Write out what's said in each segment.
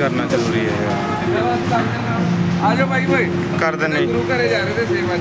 करना जरूरी है यार। आ जाओ भाई भाई कर देने गुरु घरे जा रहे थे सेवा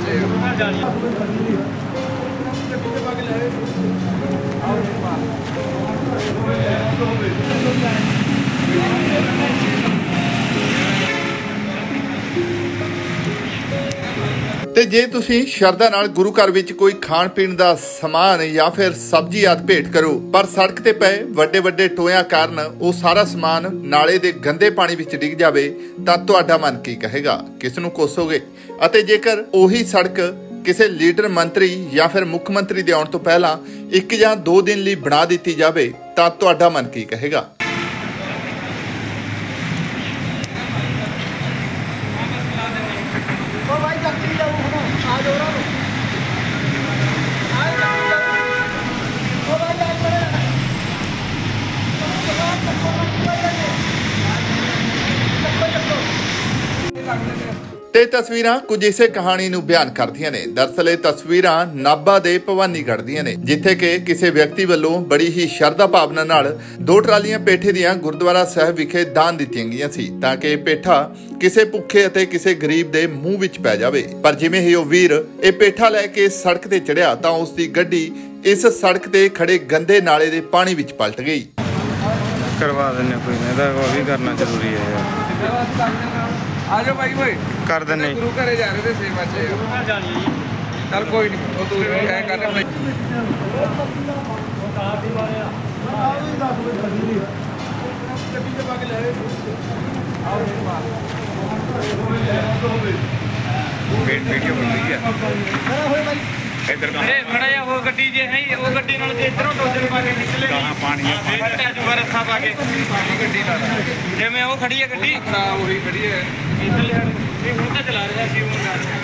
ਤੇ ਜੇ ਤੁਸੀਂ ਸ਼ਰਧਾ ਨਾਲ ਗੁਰੂ ਘਰ ਵਿੱਚ ਕੋਈ ਖਾਣ ਪੀਣ ਦਾ ਸਮਾਨ ਜਾਂ ਫਿਰ ਸਬਜ਼ੀ ਆਦਿ ਭੇਟ ਕਰੋ, ਪਰ ਸੜਕ ਤੇ ਪਏ ਵੱਡੇ ਵੱਡੇ ਟੋਇਆਂ ਕਾਰਨ ਉਹ ਸਾਰਾ ਸਮਾਨ ਨਾਲੇ ਦੇ ਗੰਦੇ ਪਾਣੀ ਵਿੱਚ ਡਿੱਗ ਜਾਵੇ ਤਾਂ ਤੁਹਾਡਾ ਮਨ ਕੀ ਕਹੇਗਾ, ਕਿਸ ਨੂੰ ਕੋਸੋਗੇ? ਅਤੇ ਜੇਕਰ ਉਹੀ ਸੜਕ ਕਿਸੇ ਲੀਡਰ ਮੰਤਰੀ ਜਾਂ ਫਿਰ ਮੁੱਖ ਮੰਤਰੀ ਦੇ ਆਉਣ ਤੋਂ ਪਹਿਲਾਂ 1 ਜਾਂ 2 ਦਿਨ ਲਈ ਬਣਾ ਦਿੱਤੀ ਜਾਵੇ ਤਾਂ ਤੁਹਾਡਾ ਮਨ ਕੀ ਕਹੇਗਾ? ਤੇ ਤਸਵੀਰਾਂ ਕੁਝ ਇਸੇ ਕਹਾਣੀ ਨੂੰ ਬਿਆਨ ਕਰਦੀਆਂ ਨੇ। ਦਰਅਸਲ ਇਹ ਤਸਵੀਰਾਂ ਨਾਭਾ ਦੇ ਭਵਾਨੀਗੜ੍ਹ ਦੀਆਂ ਨੇ, ਜਿੱਥੇ ਕਿ ਕਿਸੇ ਵਿਅਕਤੀ ਵੱਲੋਂ ਬੜੀ ਹੀ ਸ਼ਰਧਾ ਭਾਵਨਾ ਨਾਲ 2 ਟਰਾਲੀਆਂ ਪੇਠੇ ਦੀਆਂ ਗੁਰਦੁਆਰਾ ਸਾਹਿਬ ਵਿਖੇ ਦਾਨ ਦਿੱਤੀਆਂ ਗਈਆਂ ਸੀ ਤਾਂ ਕਿ ਪੇਠਾ ਕਿਸੇ ਭੁੱਖੇ ਅਤੇ ਕਿਸੇ ਗਰੀਬ ਦੇ ਮੂੰਹ ਵਿੱਚ ਪੈ ਜਾਵੇ। ਪਰ ਜਿਵੇਂ ਹੀ ਉਹ ਵੀਰ ਇਹ ਪੇਠਾ ਲੈ ਕੇ ਸੜਕ ਤੇ ਚੜਿਆ ਤਾਂ ਉਸ ਦੀ ਗੱਡੀ ਇਸ ਸੜਕ ਤੇ ਖੜੇ ਗੰਦੇ ਨਾਲੇ ਦੇ ਪਾਣੀ ਵਿੱਚ ਪਲਟ ਗਈ। करवा देने कोई नहीं था, वो भी करना जरूरी है यार। आ जाओ भाई भाई कर देने गुरु घरे जा रहे थे सेवा चल कोई नहीं वो दूर है करने वीडियो बन रही है इधर खड़ा या वो गड्डी जे है वो गड्डी नाल ते इधरों डोजर पा के निकले कहां पानी है फटा जुगा रखा पा के गड्डी नाल जिवें वो खड़ी है गड्डी हां वही खड़ी है इधर ले ये ਹੁਣ ਤਾਂ ਚਲਾ ਰਿਹਾ ਸੀ ਉਹ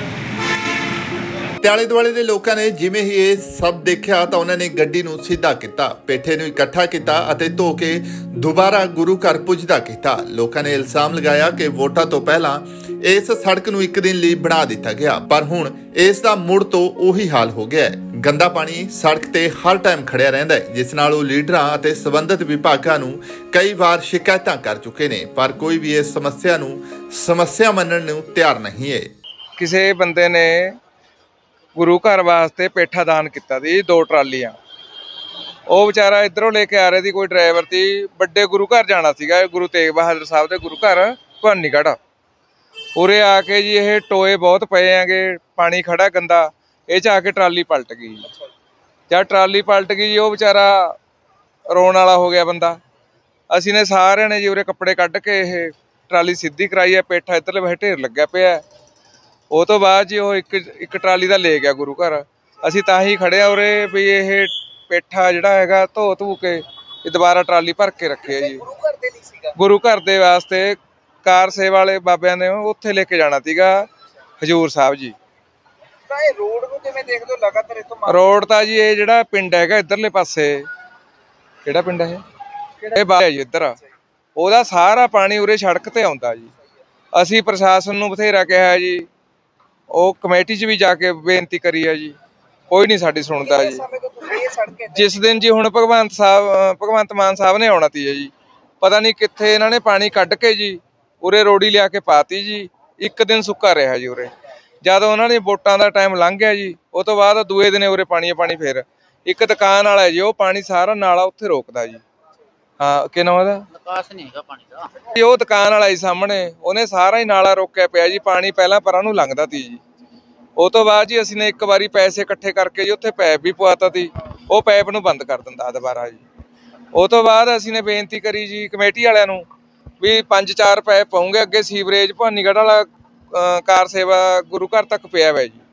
ਤੇ ਆਲੇ ਦੁਆਲੇ ਦੇ ਲੋਕਾਂ ਨੇ ਜਿਵੇਂ ਹੀ ਇਹ ਸਭ ਦੇਖਿਆ ਤਾਂ ਉਹਨਾਂ ਨੇ ਗੱਡੀ ਨੂੰ ਸਿੱਧਾ ਕੀਤਾ, ਪੇਠੇ ਨੂੰ ਇਕੱਠਾ ਕੀਤਾ ਅਤੇ ਧੋ ਕੇ ਦੁਬਾਰਾ ਗੁਰੂ ਘਰ ਪੁੱਜਦਾ ਕੀਤਾ। ਲੋਕਾਂ ਨੇ ਇਲਜ਼ਾਮ ਲਗਾਇਆ ਕਿ ਵੋਟਾਂ ਤੋਂ ਪਹਿਲਾਂ ਇਸ ਸੜਕ ਨੂੰ 1 ਦਿਨ ਲਈ ਬਣਾ ਦਿੱਤਾ ਗਿਆ, ਪਰ ਹੁਣ ਇਸ ਦਾ ਮੁੜ ਤੋਂ ਉਹੀ ਹਾਲ ਹੋ ਗਿਆ ਹੈ। ਗੰਦਾ ਪਾਣੀ ਸੜਕ ਤੇ ਹਰ ਟਾਈਮ ਖੜਿਆ ਰਹਿੰਦਾ ਹੈ, ਜਿਸ ਨਾਲ ਉਹ ਲੀਡਰਾਂ ਅਤੇ ਸੰਬੰਧਿਤ ਵਿਭਾਗਾਂ ਨੂੰ ਕਈ ਵਾਰ ਸ਼ਿਕਾਇਤਾਂ ਕਰ ਚੁੱਕੇ ਨੇ, ਪਰ ਕੋਈ ਵੀ ਇਸ ਸਮੱਸਿਆ ਮੰਨਣ ਨੂੰ ਤਿਆਰ ਨਹੀਂ ਹੈ। ਕਿਸੇ ਬੰਦੇ ਨੇ ਗੁਰੂ ਘਰ ਵਾਸਤੇ ਪੇਠਾ ਦਾਨ ਕੀਤਾ ਸੀ 2 ਟਰਾਲੀਆਂ। ਉਹ ਵਿਚਾਰਾ ਇਧਰੋਂ ਲੈ ਕੇ ਆ ਰਿਹਾ ਸੀ, ਕੋਈ ਡਰਾਈਵਰ ਸੀ, ਵੱਡੇ ਗੁਰੂ ਘਰ ਜਾਣਾ ਸੀਗਾ, ਗੁਰੂ ਤੇਗ ਬਹਾਦਰ ਸਾਹਿਬ ਦੇ ਗੁਰੂ ਘਰ ਭਵਾਨੀਗੜ੍ਹ। ਉਰੇ ਆ ਕੇ ਜੀ ਇਹ ਟੋਏ ਬਹੁਤ ਪਏ ਹੈਗੇ, ਪਾਣੀ ਖੜਾ ਗੰਦਾ, ਇਹ 'ਚ ਆ ਕੇ ਟਰਾਲੀ ਪਲਟ ਗਈ। ਜਦ ਟਰਾਲੀ ਪਲਟ ਗਈ ਉਹ ਵਿਚਾਰਾ ਰੋਣ ਵਾਲਾ ਹੋ ਗਿਆ ਬੰਦਾ। ਅਸੀਂ ਨੇ ਸਾਰਿਆਂ ਨੇ ਜੀ ਉਰੇ ਕੱਪੜੇ ਕੱਢ ਕੇ ਇਹ ਟਰਾਲੀ ਸਿੱਧੀ ਕਰਾਈ ਹੈ, ਪੇਠਾ ਇੱਧਰਲੇ ਪਾਸੇ ਢੇਰ ਲੱਗਿਆ ਪਿਆ। ਉਹ ਤੋਂ ਬਾਅਦ ਜੀ ਉਹ ਇੱਕ ਟਰਾਲੀ ਦਾ ਲੈ ਗਿਆ ਗੁਰੂ ਘਰ। ਅਸੀਂ ਤਾਂ ਹੀ ਖੜੇ ਆ ਉਰੇ ਵੀ ਇਹ ਪੇਠਾ ਜਿਹੜਾ ਹੈਗਾ ਧੋ ਕੇ ਇਹ ਦੁਬਾਰਾ ਟਰਾਲੀ ਭਰ ਕੇ ਰੱਖਿਆ ਜੀ। ਗੁਰੂ ਘਰ ਦੇ ਵਾਸਤੇ ਕਾਰ ਸੇਵਾ ਵਾਲੇ ਬਾਬਿਆਂ ਨੇ ਉੱਥੇ ਲੈ ਕੇ ਜਾਣਾ ਸੀਗਾ ਹਜੂਰ ਸਾਹਿਬ ਜੀ। ਰੋਡ ਨੂੰ ਕਿਵੇਂ ਦੇਖਦੇ ਹੋ ਲਗਾਤਾਰ ਇੱਥੋਂ? ਰੋਡ ਤਾਂ ਜੀ ਇਹ ਜਿਹੜਾ ਪਿੰਡ ਹੈਗਾ ਇੱਧਰਲੇ ਪਾਸੇ, ਕਿਹੜਾ ਪਿੰਡ ਹੈ ਇਹ ਬਾਬਾ ਜੀ ਇੱਧਰ, ਉਹਦਾ ਸਾਰਾ ਪਾਣੀ ਉਰੇ ਸੜਕ ਤੇ ਆਉਂਦਾ ਜੀ। ਅਸੀਂ ਪ੍ਰਸ਼ਾਸਨ ਨੂੰ ਬਥੇਰਾ ਕਿਹਾ ਜੀ, ਉਹ ਕਮੇਟੀ 'ਚ ਵੀ ਜਾ ਕੇ ਬੇਨਤੀ ਕਰੀ ਹੈ ਜੀ, ਕੋਈ ਨਹੀਂ ਸਾਡੀ ਸੁਣਦਾ ਜੀ। ਜਿਸ ਦਿਨ ਜੀ ਹੁਣ ਭਗਵੰਤ ਮਾਨ ਸਾਹਿਬ ਨੇ ਆਉਣਾ ਤੀ ਜੀ, ਪਤਾ ਨਹੀਂ ਕਿੱਥੇ ਇਹਨਾਂ ਨੇ ਪਾਣੀ ਕੱਢ ਕੇ ਜੀ ਉਰੇ ਰੋੜੀ ਲਿਆ ਕੇ ਪਾਤੀ ਜੀ। 1 ਦਿਨ ਸੁੱਕਾ ਰਿਹਾ ਜੀ ਉਰੇ। ਜਦ ਉਹਨਾਂ ਨੇ ਵੋਟਾਂ ਦਾ ਟਾਈਮ ਲੰਘ ਗਿਆ ਜੀ, ਉਹ ਤੋਂ ਬਾਅਦ ਦੂਏ ਦਿਨ ਉਰੇ ਪਾਣੀ ਫਿਰ ਇੱਕ ਦੁਕਾਨ ਵਾਲਾ ਜੀ, ਉਹ ਪਾਣੀ ਸਾਰਾ ਨਾਲਾ ਉੱਥੇ ਰੋਕਦਾ ਜੀ। ਹਾਂ ਕਿ ਨਾ ਉਹਦਾ ਨਿਕਾਸ ਨਹੀਂ ਹੈਗਾ ਪਾਣੀ ਦਾ। ਉਹ ਦੁਕਾਨ ਵਾਲਾ ਜੀ ਸਾਹਮਣੇ, ਉਹਨੇ ਸਾਰਾ ਹੀ ਨਾਲਾ ਰੋਕਿਆ ਪਿਆ ਜੀ। ਪਾਣੀ ਪਹਿਲਾਂ ਪਰਾਂ ਨੂੰ ਲੰਘਦਾ ਤੀ ਜੀ। ਉਹ ਤੋਂ ਬਾਅਦ ਜੀ ਅਸੀਂ ਨੇ ਇੱਕ ਵਾਰੀ ਪੈਸੇ ਇਕੱਠੇ ਕਰਕੇ ਜੀ ਉੱਥੇ ਪੈਪ ਵੀ ਪਵਾਤਾ ਤੀ, ਉਹ ਪੈਪ ਨੂੰ ਬੰਦ ਕਰ ਦਿੰਦਾ ਦੁਬਾਰਾ ਜੀ। ਉਹ ਤੋਂ ਬਾਅਦ ਅਸੀਂ ਨੇ ਬੇਨਤੀ ਕਰੀ ਜੀ ਕਮੇਟੀ ਵਾਲਿਆਂ ਨੂੰ ਵੀ 5-4 ਪੈਪ ਪਾਉਂਗੇ ਅੱਗੇ ਸੀਵਰੇਜ ਭਵਾਨੀਗੜ੍ਹ ਵਾਲਾ ਕਾਰ ਸੇਵਾ ਗੁਰੂ ਘਰ ਤੱਕ ਪਿਆ ਵਾ ਜੀ।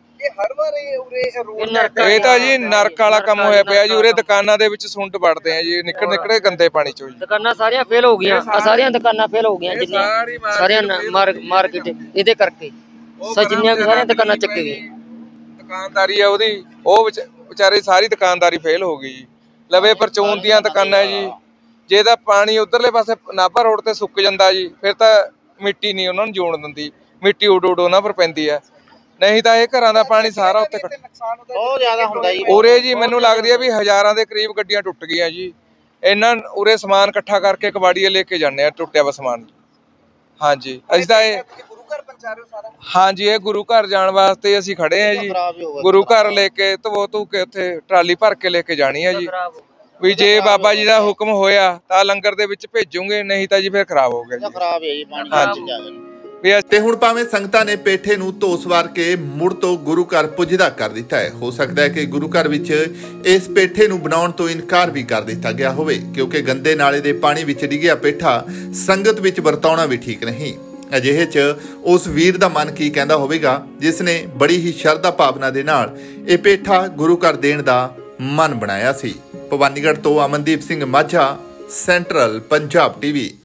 ਇਹ ਤਾਂ ਜੀ ਨਰਕ ਵਾਲਾ ਕੰਮ ਹੋਇਆ ਪਿਆ ਜੀ। ਉਰੇ ਦੁਕਾਨਾਂ ਦੇ ਵਿੱਚ ਸੁੰਡ ਵੜਦੇ ਆ ਜੀ, ਨਿਕਲੇ ਗੰਦੇ ਪਾਣੀ ਚੋਂ ਜੀ। ਦੁਕਾਨਾਂ ਸਾਰੀਆਂ ਫੇਲ ਹੋ ਗਈਆਂ, ਸਾਰੀਆਂ ਦੁਕਾਨਾਂ ਫੇਲ ਹੋ ਗਈਆਂ ਜਿੰਨੀਆਂ ਸਾਰੀਆਂ ਮਾਰਕੀਟ ਇਹਦੇ ਕਰਕੇ ਜਿੰਨੀਆਂ ਸਾਰੀਆਂ ਦੁਕਾਨਾਂ ਚੱਕੇ ਗਈਆਂ। ਦੁਕਾਨਦਾਰੀ ਆ ਉਹਦੀ, ਉਹ ਵਿਚਾਰੇ ਸਾਰੀ ਦੁਕਾਨਦਾਰੀ ਫੇਲ ਹੋ ਗਈ ਜੀ। ਲਵੇ ਪਰਚੂਨ ਦੀਆਂ ਦੁਕਾਨਾਂ ਜੀ, ਜੇ ਤਾਂ ਪਾਣੀ ਉਧਰਲੇ ਪਾਸੇ ਨਾਭਾ ਰੋਡ ਤੇ ਸੁੱਕ ਜਾਂਦਾ ਜੀ, ਫਿਰ ਤਾਂ ਮਿੱਟੀ ਨਹੀਂ ਉਹਨਾਂ ਨੂੰ ਜੋਣ ਦਿੰਦੀ, ਮਿੱਟੀ ਉੱਡ ਉਹਨਾਂ ਪਰ ਪੈਂਦੀ ਹੈ। ਨਹੀਂ ਤਾਂ ਇਹ ਘਰਾਂ ਦਾ ਪਾਣੀ ਸਾਰਾ ਉੱਤੇ ਬਹੁਤ ਜ਼ਿਆਦਾ ਹੁੰਦਾ ਜੀ। ਉਰੇ ਜੀ ਮੈਨੂੰ ਲੱਗਦੀ ਹੈ ਵੀ ਹਜ਼ਾਰਾਂ ਦੇ ਕਰੀਬ ਗੱਡੀਆਂ ਟੁੱਟ ਗਈਆਂ ਜੀ। ਇਹਨਾਂ ਉਰੇ ਸਮਾਨ ਇਕੱਠਾ ਕਰਕੇ ਕਬਾੜੀਏ ਲੈ ਕੇ ਜਾਂਦੇ ਆ ਟੁੱਟਿਆ ਵਾ ਸਮਾਨ। ਹਾਂਜੀ ਅਸੀਂ ਤਾਂ ਇਹ ਗੁਰੂ ਘਰ ਪਹੁੰਚਾ ਰਹੇ ਹੋ ਸਾਰਾ? ਹਾਂਜੀ ਇਹ ਗੁਰੂ ਘਰ ਜਾਣ ਵਾਸਤੇ ਅਸੀਂ ਖੜੇ ਆ ਜੀ। ਗੁਰੂ ਘਰ ਲੈ ਕੇ ਧੋ ਕੇ ਉੱਥੇ ਟਰਾਲੀ ਭਰ ਕੇ ਲੈ ਕੇ ਜਾਣੀ ਆ ਜੀ। ਵੀ ਜੇ ਬਾਬਾ ਜੀ ਦਾ ਹੁਕਮ ਹੋਇਆ ਤਾਂ ਲੰਗਰ ਦੇ ਵਿੱਚ ਭੇਜੂਗੇ, ਨਹੀਂ ਤਾਂ ਜੀ ਫਿਰ ਖਰਾਬ ਹੋ ਗਿਆ ਜੀ। ਖਰਾਬ ਹੈ ਜੀ ਪਾਣੀ। ਹਾਂਜੀ ਤੇ ਹੁਣ ਭਾਵੇਂ ਸੰਗਤਾਂ ਨੇ ਪੇਠੇ ਨੂੰ ਧੋ ਸਵਾਰ ਕੇ ਮੁੜ ਤੋਂ ਗੁਰੂ ਘਰ ਪੁੱਜਦਾ ਕਰ ਦਿੱਤਾ ਹੈ, ਹੋ ਸਕਦਾ ਹੈ ਕਿ ਗੁਰੂ ਘਰ ਵਿੱਚ ਇਸ ਪੇਠੇ ਨੂੰ ਬਣਾਉਣ ਤੋਂ ਇਨਕਾਰ ਵੀ ਕਰ ਦਿੱਤਾ ਗਿਆ ਹੋਵੇ, ਕਿਉਂਕਿ ਗੰਦੇ ਨਾਲੇ ਦੇ ਪਾਣੀ ਵਿੱਚ ਡਿੱਗਿਆ ਪੇਠਾ ਸੰਗਤ ਵਿੱਚ ਵਰਤਾਉਣਾ ਵੀ ਠੀਕ ਨਹੀਂ। ਅਜਿਹੇ 'ਚ ਉਸ ਵੀਰ ਦਾ ਮਨ ਕੀ ਕਹਿੰਦਾ ਹੋਵੇਗਾ ਜਿਸ ਨੇ ਬੜੀ ਹੀ ਸ਼ਰਧਾ ਭਾਵਨਾ ਦੇ ਨਾਲ ਇਹ ਪੇਠਾ ਗੁਰੂ ਘਰ ਦੇਣ ਦਾ ਮਨ ਬਣਾਇਆ ਸੀ। ਭਵਾਨੀਗੜ੍ਹ ਤੋਂ ਅਮਨਦੀਪ ਸਿੰਘ ਮਾਝਾ, ਸੈਂਟਰਲ ਪੰਜਾਬ ਟੀਵੀ।